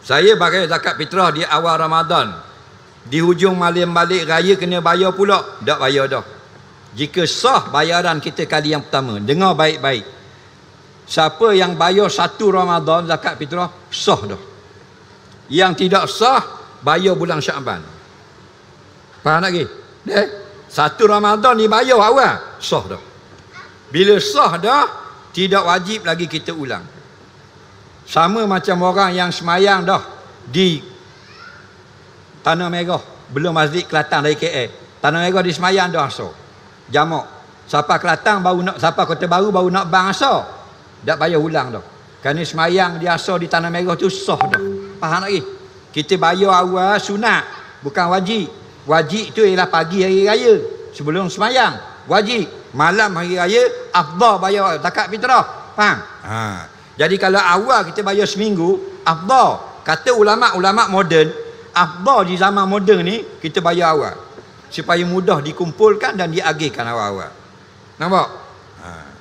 Saya bayar zakat fitrah di awal Ramadan. Di hujung malam balik raya kena bayar pula. Tak bayar dah. Jika sah bayaran kita kali yang pertama, dengar baik-baik. Siapa yang bayar 1 Ramadan zakat fitrah, sah dah. Yang tidak sah, bayar bulan Syaban. Faham lagi? 1 Ramadan dibayar awal, sah dah. Bila sah dah, tidak wajib lagi kita ulang. Sama macam orang yang semayang dah di Tanah Merah, belum Masjid Kelantan dari KL. Tanah Merah di semayang dah asar. Jamak. Siapa Kelantan baru nak, siapa Kota Baru baru nak bang asar. Tak bayar ulang dah. Kerana semayang di asar di Tanah Merah tu sah dah. Faham lagi? Kita bayar awal sunat, bukan wajib. Wajib tu ialah pagi hari raya sebelum semayang. Wajib. Malam hari raya afdal bayar zakat fitrah. Faham? Jadi kalau awal kita bayar seminggu, afdal. Kata ulama-ulama moden, afdal di zaman moden ni kita bayar awal supaya mudah dikumpulkan dan diagihkan awal-awal. Nampak?